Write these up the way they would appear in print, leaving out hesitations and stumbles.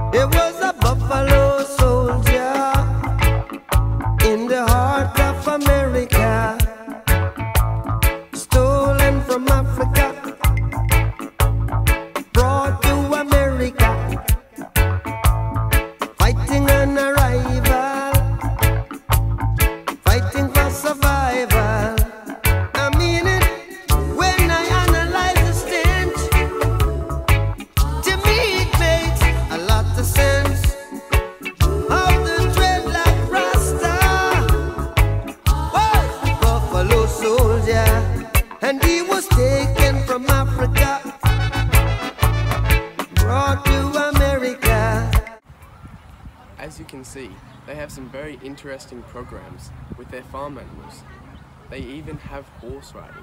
There was a buffalo soldier in the heart of America, stolen from Africa, brought to America, fighting an arrival, fighting for survival. I mean it when I analyze the stench. To me it makes a lot of sense. Of the dreadlock Rasta was a buffalo soldier, and he was taken from Africa, brought to America. As you can see, they have some very interesting programs with their farm animals. They even have horse riding.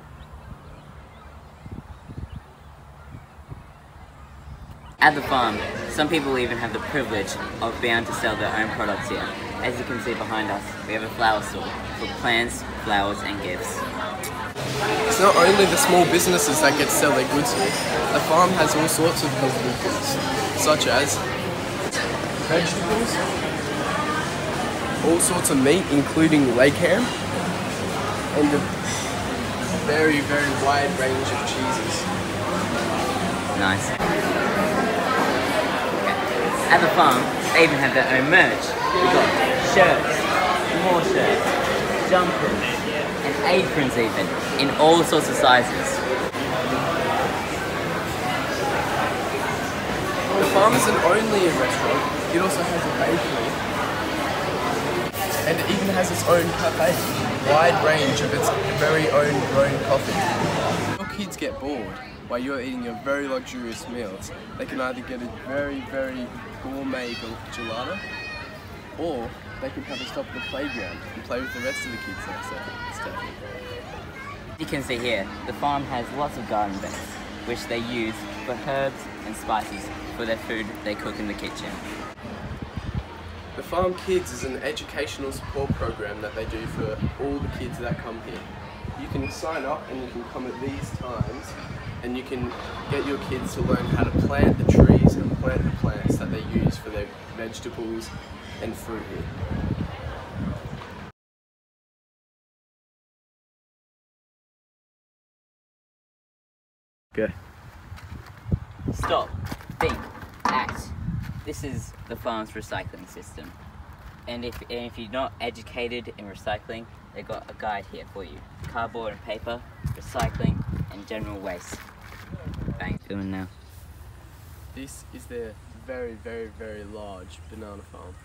At the farm, some people even have the privilege of being able to sell their own products here. As you can see behind us, we have a flower store for plants, flowers and gifts. It's not only the small businesses that get to sell their goods here. The farm has all sorts of healthy goods, such as vegetables, all sorts of meat including leg ham, and a very, very wide range of cheeses. Nice. At the farm, they even have their own merch. We've got shirts, more shirts, jumpers, and aprons even, in all sorts of sizes. The farm isn't only a restaurant, it also has a bakery. And it even has its own cafe, wide range of its very own grown coffee. If your kids get bored while you're eating your very luxurious meals, they can either get a very, very gourmet gelato, or they can have a stop at the playground and play with the rest of the kids instead. As you can see here, the farm has lots of garden beds, which they use for herbs and spices for their food they cook in the kitchen. The Farm Kids is an educational support program that they do for all the kids that come here. You can sign up and you can come at these times and you can get your kids to learn how to plant the trees and plant the plants that they use for their vegetables and fruit here. Go. Stop, think, act. This is the farm's recycling system. And if you're not educated in recycling, they've got a guide here for you. Cardboard and paper, recycling, and general waste. Bang, filming now. This is their very, very, very large banana farm.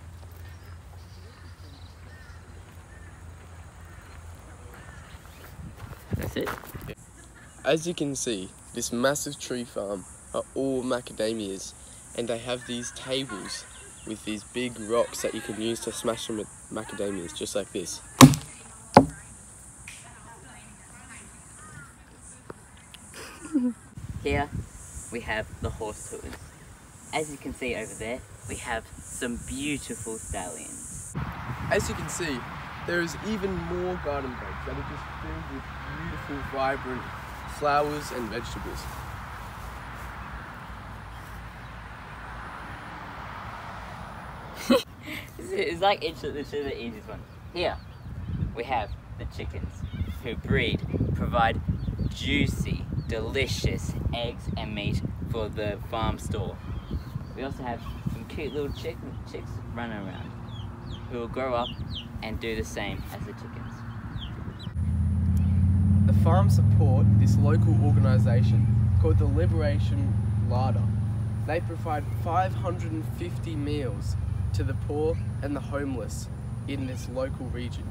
That's it. As you can see, this massive tree farm are all macadamias, and they have these tables with these big rocks that you can use to smash them with macadamias, just like this. Here we have the horse tours. As you can see over there, we have some beautiful stallions. As you can see, there is even more garden beds that are just filled with beautiful, vibrant flowers and vegetables. It's like literally the easiest one. Here we have the chickens who provide juicy, delicious eggs and meat for the farm store. We also have some cute little chicks running around who will grow up and do the same as the chickens. The farm support this local organisation called the Liberation Larder. They provide 550 meals to the poor and the homeless in this local region.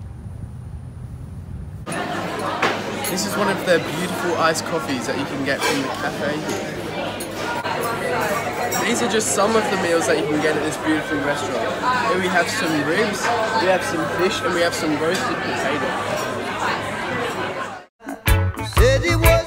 This is one of their beautiful iced coffees that you can get from the cafe here. These are just some of the meals that you can get at this beautiful restaurant. Here we have some ribs, we have some fish, and we have some roasted potatoes. Said he was